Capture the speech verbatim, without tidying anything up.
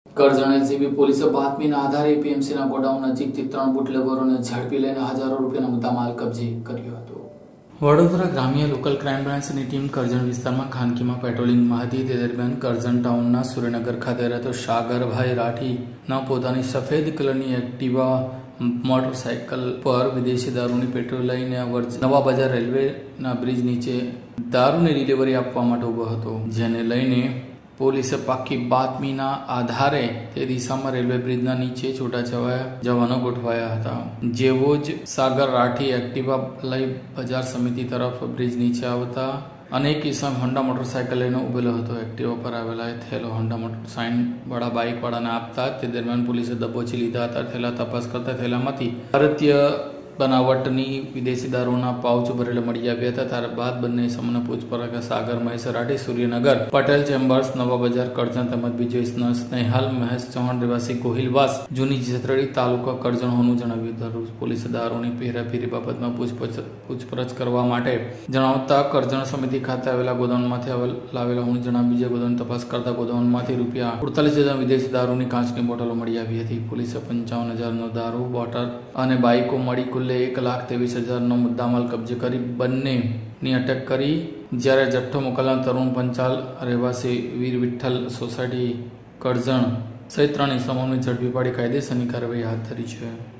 Karjan LCB પોલીસે બાતમીના આધારે એપીએમસીના ગોડાઉન નજીકથી ત્રણ બુટલેગરોને ઝડપી લઈને હજારો રૂપિયાનો મુદ્દામાલ કબજે કર્યો હતો। વડોદરા ગ્રામ્ય લોકલ ક્રાઇમ બ્રાન્ચની ટીમ કરજણ વિસ્તારમાં ખાનગીમાં પેટ્રોલિંગમાં હતી। તે દરમિયાન કરજણ ટાઉનના સુરેનગર ખાતે રહેતો સાગરભાઈ રાઠીના પોતાની સફેદ કલરની એક્ટિવા મોટરસાયકલ પર વિદેશી દારૂની પેટ્રોલ લઈને નવા બજાર રેલવેના બ્રિજ નીચે દારૂની ડિલિવરી આપવા માટે ઉભો હતો, જેને લઈને પોલીસે પાકી બાતમીના આધારે તે દિશામાં રેલવે બ્રિજના નીચે છૂટાછવાયા જવાનો ગોઠવાયા હતા। જેવો જ સાગર રાઠી એક્ટિવા લઈ બજાર સમિતિ તરફ બ્રિજ નીચે આવતા અનેક કિસ્સામાં હોન્ડા મોટરસાયકલ લઈને ઉભેલો હતો। એક્ટિવા પર આવેલા થેલો હોન્ડા મોટર સાઇન વાળા બાઇક વાળાને આપતા તે દરમિયાન પોલીસે દબોચી લીધા હતા। થેલા તપાસ કરતા થેલામાંથી ભારતીય બનાવટની વિદેશી દારૂના પાઉચ ભરેલા મળી આવ્યા હતા। ત્યારબાદ બંને સમૂહને પૂછપરછ સાગર મહેશ રાઠી સૂર્યનગર પટેલ ચેમ્બર્સ નવા બજાર કરજણ તેમજ બીજો સ્નેહાલ મહેશ ચૌહાણ રહેવાસી ગોહિલવાસ જૂની જેતરડી તાલુકા કરજણ હોવાનું જણાવ્યું હતું। પોલીસે દારૂની હેરાફેરી બાબતમાં પૂછપરછ કરવા માટે જણાવતા કરજણ સમિતિ ખાતે આવેલા ગોદાઉનમાંથી લાવેલા હોવાનું જણાવ્યું। જે ગોદાઉન તપાસ કરતા ગોદાઉનમાંથી રૂપિયા અડતાલીસ હજાર વિદેશી દારૂની કાચની બોટલો મળી આવી હતી। પોલીસે પંચાવન હજારનો દારૂ બોટલ અને બાઇકો મળી કુલ એક લાખ ત્રેવીસ હજારનો મુદ્દામાલ કબજે કરી બંનેની અટક કરી। જ્યારે જથ્થો મોકલનાર તરુણ પંચાલ રહેવાસી વીર વિઠ્ઠલ સોસાયટી કરજણ સહિત ત્રણ ઇસમોને ઝડપી પાડી કાયદેસરની કાર્યવાહી હાથ ધરી છે।